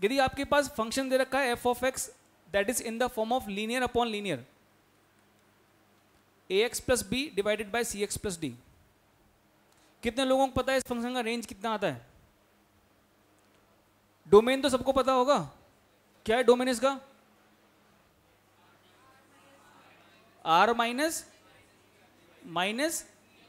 यदि आपके पास फंक्शन दे रखा है F of X that is in the form of linear upon linear A X plus B divided by C X plus D, कितने लोगों को पता है इस फंक्शन का रेंज कितना आता है? डोमेन तो सबको पता होगा, क्या है डोमेन इसका? आर माइनस माइनस,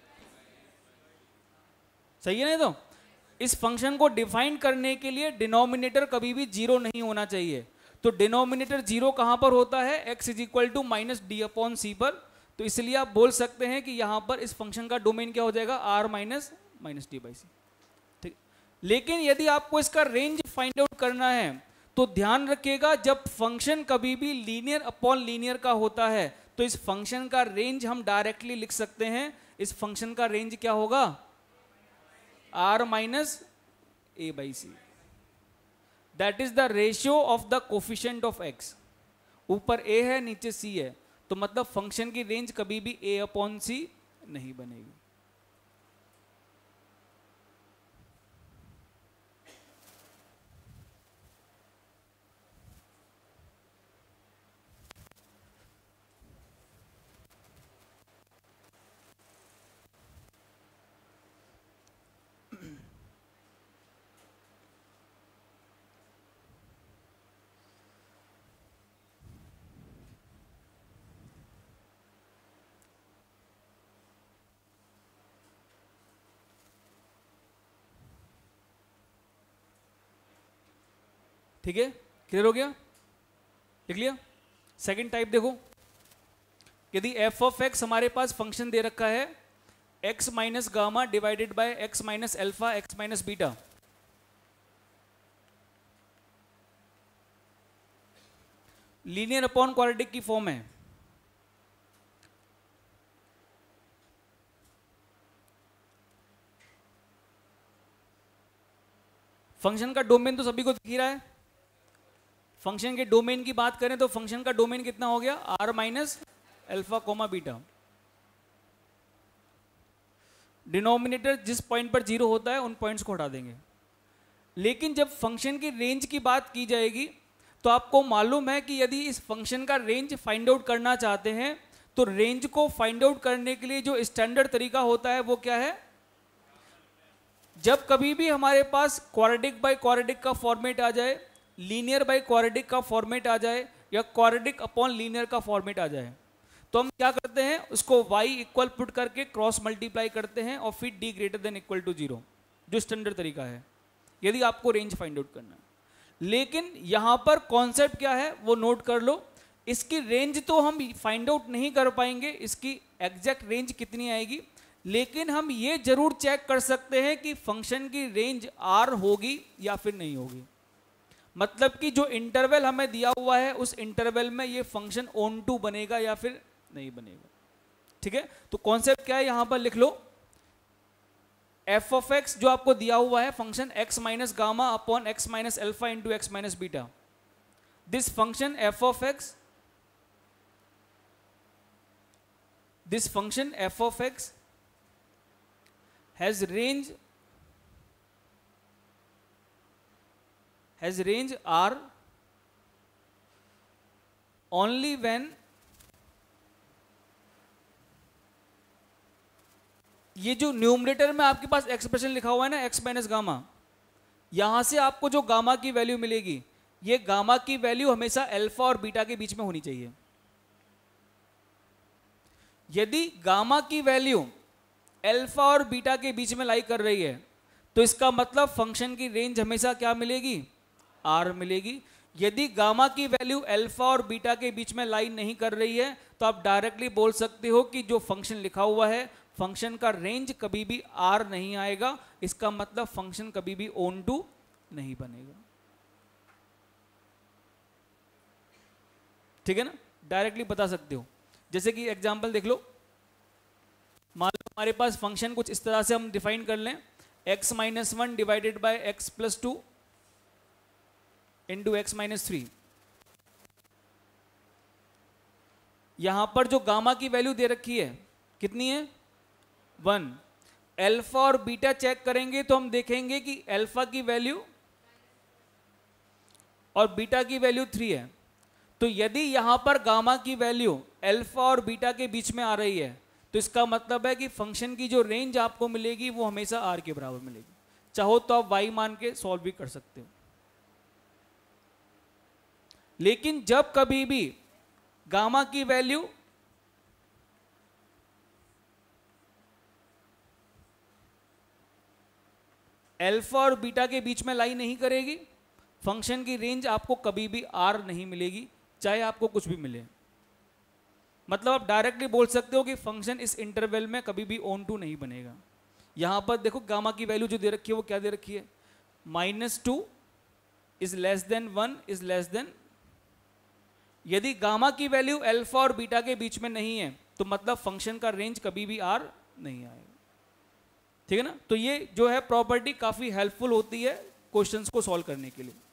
सही है ना? तो इस फंक्शन को डिफाइन करने के लिए डिनोमिनेटर कभी भी जीरो नहीं होना चाहिए। तो डिनोमिनेटर जीरो कहां पर होता है? X is equal to minus D upon C पर। तो इसलिए आप बोल सकते हैं कि यहां पर इस फंक्शन का डोमेन क्या हो जाएगा? R minus minus D by C. ठीक, लेकिन यदि आपको इसका रेंज फाइंड आउट करना है तो ध्यान रखिएगा, जब फंक्शन कभी भी लीनियर अपॉन लीनियर का होता है तो इस फंक्शन का रेंज हम डायरेक्टली लिख सकते हैं। इस फंक्शन का रेंज क्या होगा? R minus A by C. That is the ratio of the coefficient of X. ऊपर ए है, नीचे सी है, तो मतलब फंक्शन की रेंज कभी भी ए अपॉन सी नहीं बनेगी। ठीक है, क्लियर हो गया? लिख लिया? सेकंड टाइप देखो, यदि एफ ऑफ एक्स हमारे पास फंक्शन दे रखा है X minus gamma divided by X minus alpha X minus beta, linear upon quadratic की फॉर्म है। फंक्शन का डोमेन तो सभी को दिख ही रहा है। फंक्शन के डोमेन की बात करें तो फंक्शन का डोमेन कितना हो गया? R minus alpha comma beta. Denominator जिस पॉइंट पर जीरो होता है उन पॉइंट्स को हटा देंगे। लेकिन जब फंक्शन की रेंज की बात की जाएगी तो आपको मालूम है कि यदि इस फंक्शन का रेंज फाइंड आउट करना चाहते हैं तो रेंज को फाइंड आउट करने के लिए जो स्टैंडर्ड तरीका होता है वो क्या है? जब कभी भी हमारे पास क्वाड्रेटिक बाय क्वाड्रेटिक का फॉर्मेट आ जाए, लीनियर बाय क्वाड्रेटिक का फॉर्मेट आ जाए या क्वाड्रेटिक अपॉन लीनियर का फॉर्मेट आ जाए, तो हम क्या करते हैं? उसको y इक्वल पुट करके क्रॉस मल्टीप्लाई करते हैं और फिर d greater than equal to zero, जो स्टैंडर्ड तरीका है यदि आपको रेंज फाइंड आउट करना है। लेकिन यहां पर कॉन्सेप्ट क्या है वो नोट कर लो। इसकी रेंज तो हम फाइंड आउट नहीं कर पाएंगे, इसकी एग्जैक्ट रेंज कितनी आएगी, लेकिन हम ये जरूर चेक कर सकते हैं कि फंक्शन की रेंज r होगी या फिर नहीं होगी। मतलब कि जो इंटरवल हमें दिया हुआ है उस इंटरवल में ये फंक्शन ऑन टू बनेगा या फिर नहीं बनेगा। ठीक है, तो कॉन्सेप्ट क्या है यहां पर लिख लो। एफ ऑफ एक्स जो आपको दिया हुआ है function X minus gamma upon X minus alpha into X minus beta, this function F of X, this function F of X has range r only when ये जो न्यूमरेटर में आपके पास expression लिखा हुआ है ना एक्स माइनस गामा, यहां से आपको जो गामा की वैल्यू मिलेगी, ये गामा की वैल्यू हमेशा अल्फा और बीटा के बीच में होनी चाहिए। यदि गामा की वैल्यू अल्फा और बीटा के बीच में लाई कर रही है तो इसका मतलब फंक्शन की रेंज हमेशा क्या मिलेगी? आर मिलेगी। यदि गामा की वैल्यू अल्फा और बीटा के बीच में लाई नहीं कर रही है तो आप डायरेक्टली बोल सकते हो कि जो फंक्शन लिखा हुआ है फंक्शन का रेंज कभी भी आर नहीं आएगा, इसका मतलब फंक्शन कभी भी ऑन टू नहीं बनेगा। ठीक है ना, डायरेक्टली बता सकते हो। जैसे कि एग्जांपल देख लो, मान लो हमारे पास फंक्शन कुछ इस तरह से हम डिफाइन कर लें, x minus one divided by X plus two into X minus three. यहां पर जो गामा की वैल्यू दे रखी है कितनी है? 1। अल्फा और बीटा चेक करेंगे तो हम देखेंगे कि अल्फा की वैल्यू और बीटा की वैल्यू 3 है, तो यदि यहां पर गामा की वैल्यू अल्फा और बीटा के बीच में आ रही है तो इसका मतलब है कि फंक्शन की जो रेंज आपको मिलेगी वो हमेशा आर के बराबर मिलेगी। चाहो तो आप वाई मान के सॉल्व भी कर सकते हो। लेकिन जब कभी भी गामा की वैल्यू अल्फा और बीटा के बीच में लाई नहीं करेगी, फंक्शन की रेंज आपको कभी भी आर नहीं मिलेगी, चाहे आपको कुछ भी मिले। मतलब आप डायरेक्टली बोल सकते हो कि फंक्शन इस इंटरवल में कभी भी ऑन टू नहीं बनेगा। यहां पर देखो गामा की वैल्यू जो दे रखी है वो क्या दे रखी है, -2 is less than 1 is less than. यदि गामा की वैल्यू अल्फा और बीटा के बीच में नहीं है तो मतलब फंक्शन का रेंज कभी भी आर नहीं आएगा। ठीक है ना। तो ये जो है प्रॉपर्टी काफी हेल्पफुल होती है क्वेश्चंस को सॉल्व करने के लिए।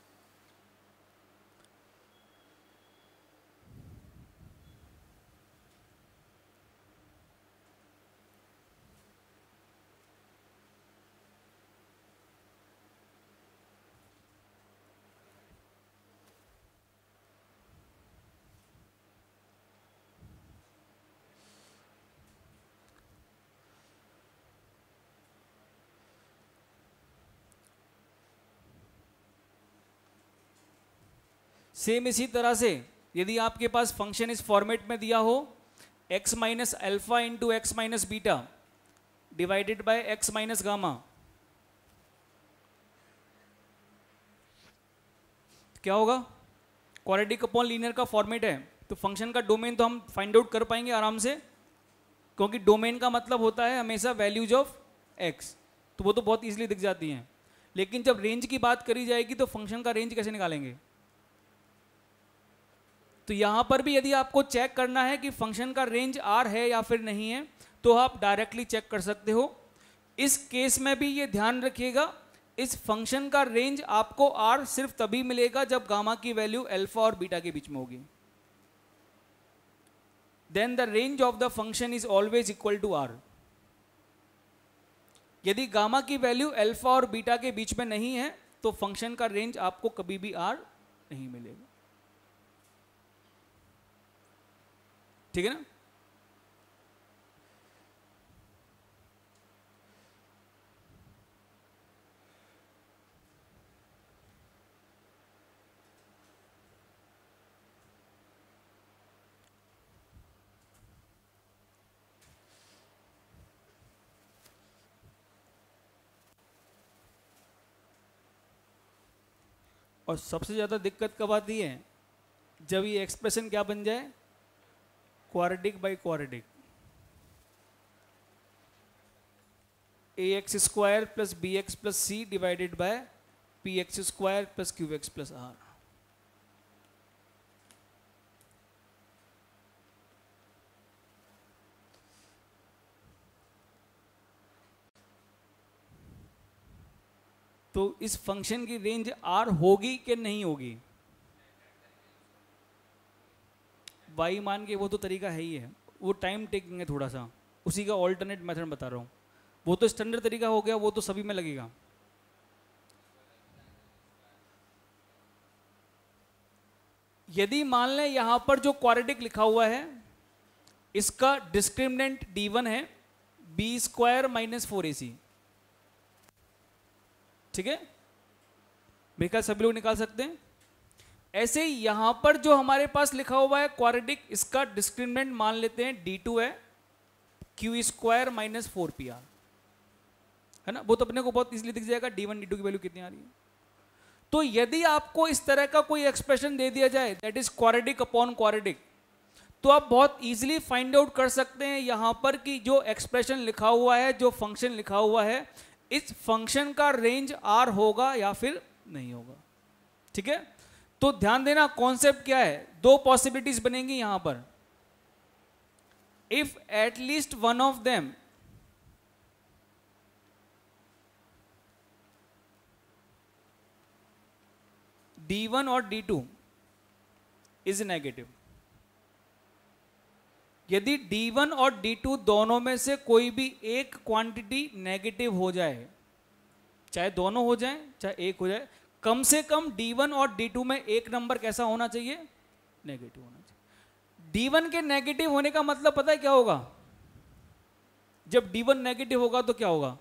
सेम इसी तरह से यदि आपके पास फंक्शन इस फॉर्मेट में दिया हो x minus alpha into X minus beta divided by x minus gamma, क्या होगा, क्वाड्रेटिक अपॉन लीनियर का फॉर्मेट है तो फंक्शन का डोमेन तो हम फाइंड आउट कर पाएंगे आराम से, क्योंकि डोमेन का मतलब होता है हमेशा वैल्यूज ऑफ x, तो वो तो बहुत इजीली दिख जाती हैं। लेकिन जब रेंज की बात करी जाएगी तो फंक्शन का रेंज कैसे निकालेंगे। तो यहां पर भी यदि आपको चेक करना है कि फंक्शन का रेंज आर है या फिर नहीं है तो आप डायरेक्टली चेक कर सकते हो। इस केस में भी ये ध्यान रखिएगा, इस फंक्शन का रेंज आपको आर सिर्फ तभी मिलेगा जब गामा की वैल्यू अल्फा और बीटा के बीच में होगी। Then the range of the function is always equal to R. यदि गामा की वैल्यू अल्फा और बीटा के बीच में नहीं है तो फंक्शन का रेंज आपको कभी भी आर नहीं मिलेगा। ठीक है ना। और सबसे ज्यादा दिक्कत कब आती है, जब ये एक्सप्रेशन क्या बन जाए, quadratic by quadratic, ax square plus bx plus C divided by px square plus qx plus r। तो इस फंक्शन की रेंज आर होगी कि नहीं होगी, वाई मान के वो तो तरीका है ही है, वो टाइम टेकिंग है थोड़ा सा, उसी का ऑल्टरनेट मेथड बता रहा हूँ। वो तो स्टैंडर्ड तरीका हो गया, वो तो सभी में लगेगा। यदि मान लें यहां पर जो क्वाड्रेटिक लिखा हुआ है इसका डिस्क्रिमिनेंट d1 है बी स्क्वायर माइनस 4ac, ठीक है, मेरे ख्याल सभी लोग निकाल सकते हैं। ऐसे ही यहां पर जो हमारे पास लिखा हुआ है क्वाड्रेटिक, इसका डिस्क्रिमिनेंट मान लेते हैं d2 है क्यू स्क्वायर माइनस 4pr, है ना। वो तो अपने को बहुत इजीली दिख जाएगा d1 d2 की वैल्यू कितनी आ रही है। तो यदि आपको इस तरह का कोई एक्सप्रेशन दे दिया जाए that is quadratic upon quadratic, तो आप बहुत इजीली फाइंड आउट कर सकते हैं यहां पर कि जो एक्सप्रेशन लिखा हुआ है, जो फंक्शन लिखा हुआ है, इस फंक्शन का रेंज आर होगा या फिर नहीं होगा। ठीक है, तो ध्यान देना कॉन्सेप्ट क्या है, दो पॉसिबिलिटीज बनेंगी यहां पर। If at least one of them d1 और d2 इज नेगेटिव, यदि d1 और d2 दोनों में से कोई भी एक क्वांटिटी नेगेटिव हो जाए, चाहे दोनों हो जाए चाहे एक हो जाए, कम से कम D1 और D2 में एक नंबर कैसा होना चाहिए, नेगेटिव होना चाहिए। D1 के नेगेटिव होने का मतलब पता है क्या होगा, जब D1 नेगेटिव होगा तो क्या होगा,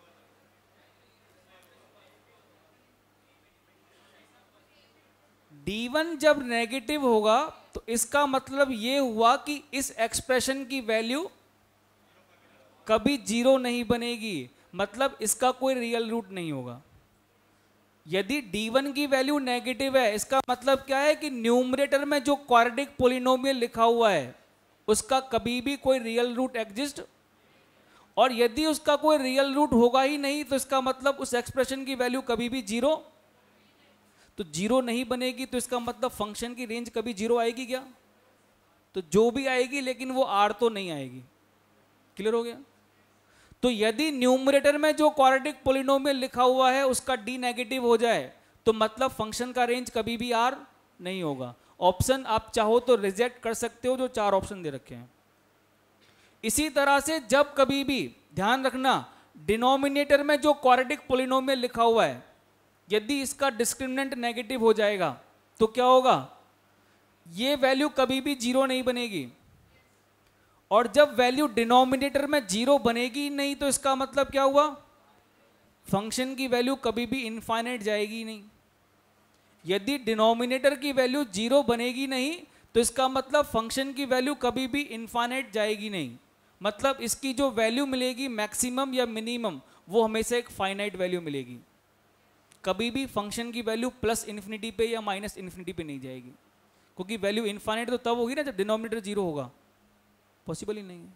D1 जब नेगेटिव होगा तो इसका मतलब ये हुआ कि इस एक्सप्रेशन की वैल्यू कभी जीरो नहीं बनेगी, मतलब इसका कोई रियल रूट नहीं होगा। यदि D1 की वैल्यू नेगेटिव है, इसका मतलब क्या है कि न्यूमरेटर में जो क्वाड्रेटिक पॉलिनोमियल लिखा हुआ है उसका कभी भी कोई रियल रूट एग्जिस्ट, और यदि उसका कोई रियल रूट होगा ही नहीं तो इसका मतलब उस एक्सप्रेशन की वैल्यू कभी भी जीरो, तो जीरो नहीं बनेगी, तो इसका मतलब फंक्शन की रेंज कभी जीरो आएगी क्या, तो जो भी आएगी लेकिन वो R तो नहीं आएगी। क्लियर हो गया। तो यदि न्यूमरेटर में जो क्वाड्रेटिक पॉलिनोमियल लिखा हुआ है उसका D नेगेटिव हो जाए तो मतलब फंक्शन का रेंज कभी भी R नहीं होगा। ऑप्शन आप चाहो तो रिजेक्ट कर सकते हो जो 4 ऑप्शन दे रखे हैं। इसी तरह से जब कभी भी ध्यान रखना, डिनोमिनेटर में जो क्वाड्रेटिक पॉलिनोमियल लिखा हुआ है यदि इसका डिस्क्रिमिनेंट नेगेटिव हो जाएगा तो क्या होगा, ये वैल्यू कभी भी जीरो नहीं बनेगी, और जब वैल्यू डिनोमिनेटर में जीरो बनेगी नहीं तो इसका मतलब क्या हुआ, फंक्शन की वैल्यू कभी भी इनफाइनाइट जाएगी नहीं। यदि डिनोमिनेटर की वैल्यू जीरो बनेगी नहीं तो इसका मतलब फंक्शन की वैल्यू कभी भी इनफाइनाइट जाएगी नहीं, मतलब इसकी जो वैल्यू मिलेगी मैक्सिमम या मिनिमम वो हमेशा एक फाइनाइट वैल्यू मिलेगी, कभी भी फंक्शन की वैल्यू प्लस इन्फिनिटी पे या माइनस इन्फिनिटी पे नहीं जाएगी, क्योंकि वैल्यू इनफाइनाइट तो तब होगी ना जब डिनोमिनेटर जीरो होगा, पॉसिबल ही नहीं है।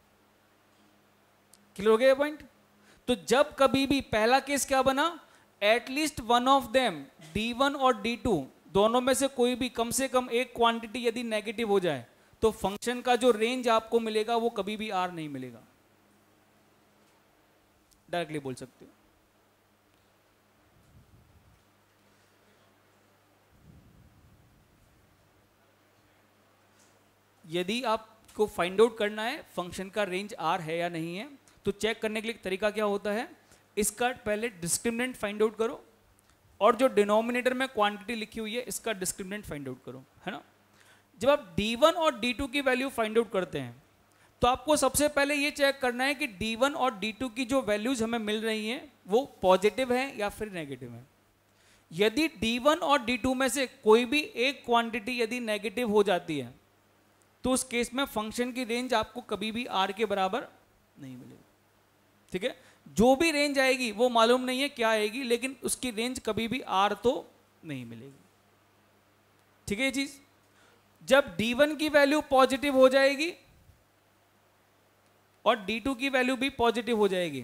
क्लियर हो गया पॉइंट। तो जब कभी भी पहला केस क्या बना, at least one of them D1 और D2 दोनों में से कोई भी कम से कम एक क्वांटिटी यदि नेगेटिव हो जाए तो फंक्शन का जो रेंज आपको मिलेगा वो कभी भी R नहीं मिलेगा, डायरेक्टली बोल सकते हो। यदि आपको फाइंड आउट करना है फंक्शन का रेंज R है या नहीं है तो चेक करने के लिए तरीका क्या होता है, इसका पहले डिस्क्रिमिनेंट फाइंड आउट करो और जो डिनोमिनेटर में क्वांटिटी लिखी हुई है इसका डिस्क्रिमिनेंट फाइंड आउट करो, है ना। जब आप D1 और D2 की वैल्यू फाइंड आउट करते हैं तो आपको सबसे पहले ये चेक करना है कि D1 और D2 की जो वैल्यूज हमें मिल रही हैं वो पॉजिटिव है या फिर नेगेटिव है। यदि D1 और D2 में से कोई भी एक क्वांटिटी यदि नेगेटिव हो जाती है तो उस केस में फंक्शन की रेंज आपको कभी भी R के बराबर नहीं मिलेगी, ठीक है। जो भी रेंज आएगी वो मालूम नहीं है क्या आएगी, लेकिन उसकी रेंज कभी भी R तो नहीं मिलेगी, ठीक है। ये चीज जब D1 की वैल्यू पॉजिटिव हो जाएगी और D2 की वैल्यू भी पॉजिटिव हो जाएगी,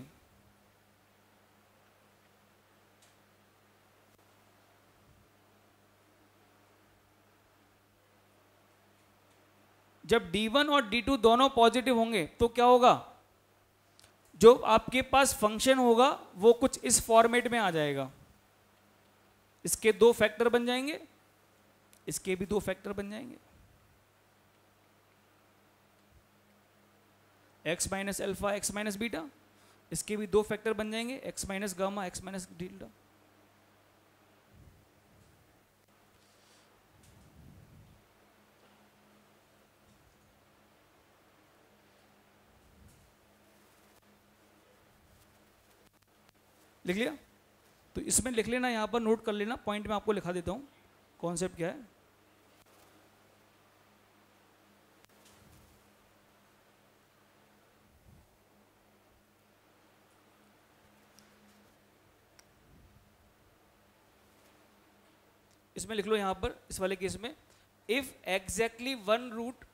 जब D1 और D2 दोनों पॉजिटिव होंगे तो क्या होगा, जो आपके पास फंक्शन होगा वो कुछ इस फॉर्मेट में आ जाएगा, इसके 2 फैक्टर बन जाएंगे, इसके भी 2 फैक्टर बन जाएंगे, x minus alpha x minus beta, इसके भी 2 फैक्टर बन जाएंगे, x minus gamma x minus delta. लिख लिया, तो इसमें लिख लेना, यहां पर नोट कर लेना, पॉइंट में आपको लिखा देता हूं कॉन्सेप्ट क्या है। इसमें लिख लो यहां पर इस वाले केस में, if exactly one root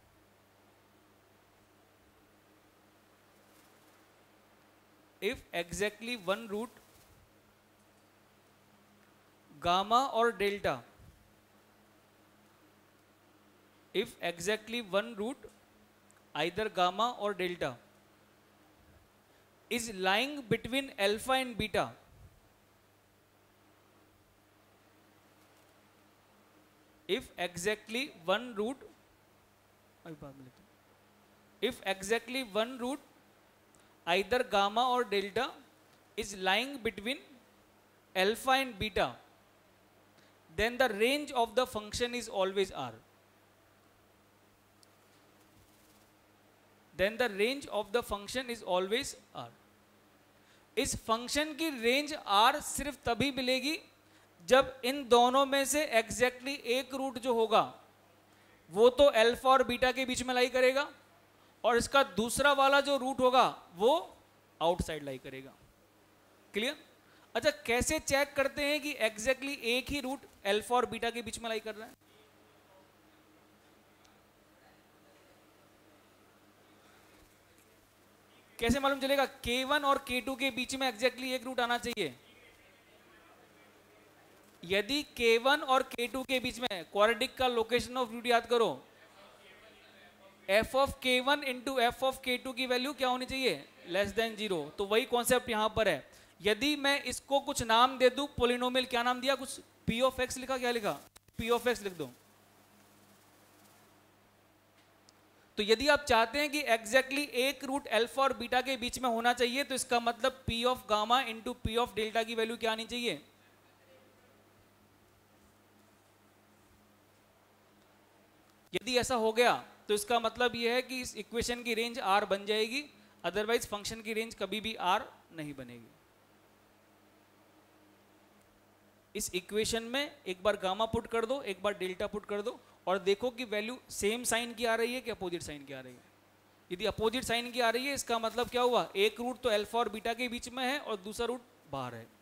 gamma और delta, if exactly one root either gamma or delta is lying between alpha and beta, if exactly one root either gamma or delta is lying between alpha and beta, then the range of the function is always r. Then the range of the function is always r. इस function की range r सिर्फ तभी मिलेगी जब इन दोनों में से exactly एक रूट जो होगा वो तो अल्फा और बीटा के बीच में लाई करेगा, और इसका दूसरा वाला जो रूट होगा वो आउटसाइड लाई करेगा। क्लियर? अच्छा, कैसे चेक करते हैं कि एग्जैक्टली एक ही रूट अल्फा और बीटा के बीच में लाई कर रहा है? कैसे मालूम चलेगा? K1 और K2 के बीच में एग्जैक्टली एक रूट आना चाहिए। यदि K1 और K2 के बीच में, क्वाड्रेटिक का लोकेशन ऑफ रूट याद करो, f of K1 into F of K2 की वैल्यू क्या होनी चाहिए? Less than 0। तो वही कॉन्सेप्ट यहां पर है। यदि मैं इसको कुछ नाम दे दूं, पोलिनोमियल, क्या नाम दिया? कुछ p ऑफ x लिखा, क्या लिखा? p ऑफ x लिख दो। तो यदि आप चाहते हैं कि एग्जैक्टली एक रूट अल्फा और बीटा के बीच में होना चाहिए, तो इसका मतलब p of gamma into p of delta की वैल्यू क्या आनी चाहिए? यदि ऐसा हो गया तो इसका मतलब यह है कि इस इक्वेशन की रेंज r बन जाएगी, अदरवाइज फंक्शन की रेंज कभी भी r नहीं बनेगी। इस इक्वेशन में एक बार गामा पुट कर दो, एक बार डेल्टा पुट कर दो, और देखो कि वैल्यू सेम साइन की आ रही है कि अपोजिट साइन की आ रही है। यदि अपोजिट साइन की आ रही है, इसका मतलब क्या हुआ? एक रूट तो अल्फा और बीटा के बीच में है और दूसरा रूट बाहर है।